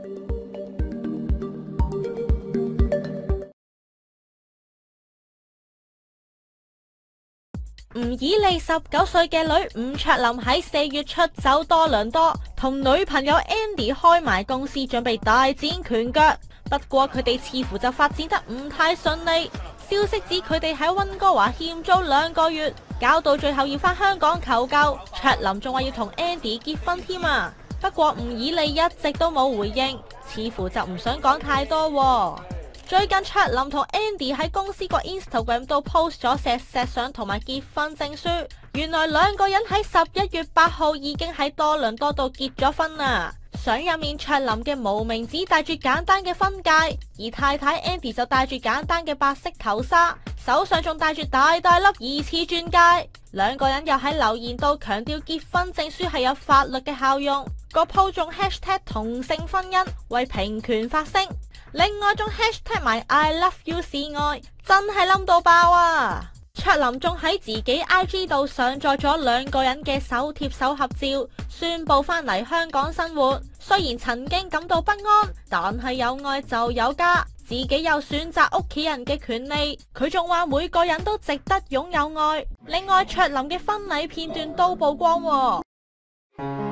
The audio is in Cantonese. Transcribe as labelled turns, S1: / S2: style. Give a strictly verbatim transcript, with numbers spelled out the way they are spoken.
S1: 吳以莉十九歲嘅女吳卓琳喺四月出走多倫多，同女朋友 Andy 開埋公司，準備大展拳腳。不過佢哋似乎就發展得唔太順利。消息指佢哋喺溫哥華欠租兩個月，搞到最後要返香港求救。卓琳仲話要同 Andy 結婚添啊！不過吳以莉一直都冇回應，似乎就唔想講太多喎。最近卓琳同 Andy 喺公司個 Instagram 度 post 咗錫錫相同埋結婚證書，原來兩個人喺十一月八號已經喺多倫多度結咗婚啦。相入面卓琳嘅無名指戴住簡單嘅婚戒，而太太 Andy 就戴住簡單嘅白色頭紗，手上仲戴住大大粒疑似鑽戒。兩個人又喺留言度強調結婚證書係有法律嘅效用，個 po 仲 hashtag 同性婚姻為平權發聲。另外仲 hashtag 埋 I love you 示愛，真係冧到爆啊！卓琳仲喺自己 I G 度上載咗兩個人嘅手貼手合照，宣布返嚟香港生活。雖然曾經感到不安，但係有愛就有家，自己有選擇屋企人嘅權利。佢仲話每個人都值得擁有愛。另外卓琳嘅婚禮片段都曝光喎。